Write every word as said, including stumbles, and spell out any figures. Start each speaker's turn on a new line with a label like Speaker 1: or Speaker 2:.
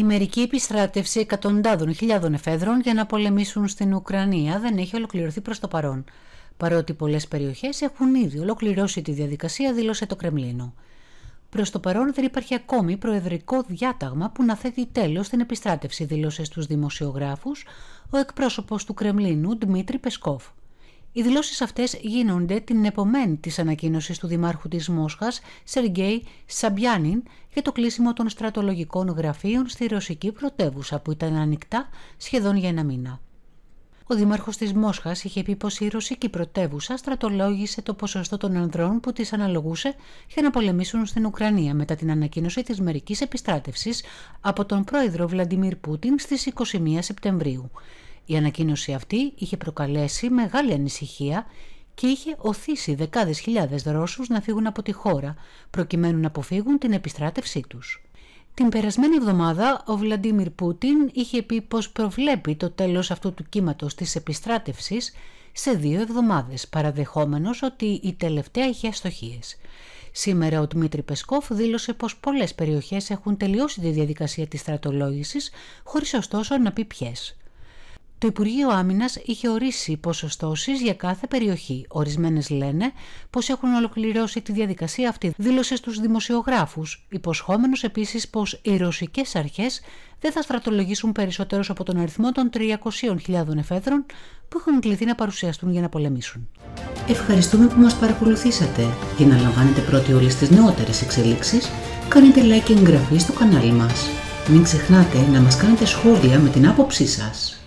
Speaker 1: Η μερική επιστράτευση εκατοντάδων χιλιάδων εφέδρων για να πολεμήσουν στην Ουκρανία δεν έχει ολοκληρωθεί προς το παρόν, παρότι πολλές περιοχές έχουν ήδη ολοκληρώσει τη διαδικασία, δήλωσε το Κρεμλίνο. Προς το παρόν δεν υπάρχει ακόμη προεδρικό διάταγμα που να θέτει τέλος στην επιστράτευση, δήλωσε στους δημοσιογράφους ο εκπρόσωπος του Κρεμλίνου Ντμίτρι Πεσκόφ. Οι δηλώσεις αυτές γίνονται την επομένη της ανακοίνωσης του Δημάρχου της Μόσχας, Σεργέη Σαμπιάνιν, για το κλείσιμο των στρατολογικών γραφείων στη ρωσική πρωτεύουσα που ήταν ανοιχτά σχεδόν για ένα μήνα. Ο Δήμαρχος της Μόσχας είχε πει πως η ρωσική πρωτεύουσα στρατολόγησε το ποσοστό των ανδρών που της αναλογούσε για να πολεμήσουν στην Ουκρανία μετά την ανακοίνωση της μερικής επιστράτευσης από τον πρόεδρο Βλαντιμίρ Πούτιν στις είκοσι μία Σεπτεμβρίου. Η ανακοίνωση αυτή είχε προκαλέσει μεγάλη ανησυχία και είχε οθήσει δεκάδες χιλιάδες Ρώσους να φύγουν από τη χώρα προκειμένου να αποφύγουν την επιστράτευσή τους. Την περασμένη εβδομάδα ο Βλαντίμιρ Πούτιν είχε πει πως προβλέπει το τέλος αυτού του κύματος της επιστράτευσης σε δύο εβδομάδες, παραδεχόμενος ότι η τελευταία είχε αστοχίες. Σήμερα ο Ντμίτρι Πεσκόφ δήλωσε πως πολλές περιοχές έχουν τελειώσει τη διαδικασία της στρατολόγησης, χωρίς ωστόσο να πει ποιες. Το Υπουργείο Άμυνας είχε ορίσει ποσοστώσεις για κάθε περιοχή. Ορισμένες λένε πως έχουν ολοκληρώσει τη διαδικασία αυτή, δήλωσε στους δημοσιογράφους, υποσχόμενος επίσης πως οι ρωσικές αρχές δεν θα στρατολογήσουν περισσότερους από τον αριθμό των τριακοσίων χιλιάδων εφέδρων που έχουν κληθεί να παρουσιαστούν για να πολεμήσουν.
Speaker 2: Ευχαριστούμε που μας παρακολουθήσατε. Για να λαμβάνετε πρώτοι όλες τις νεότερες εξελίξεις, κάνετε like και εγγραφή στο κανάλι μας. Μην ξεχνάτε να μας κάνετε σχόλια με την άποψή σας.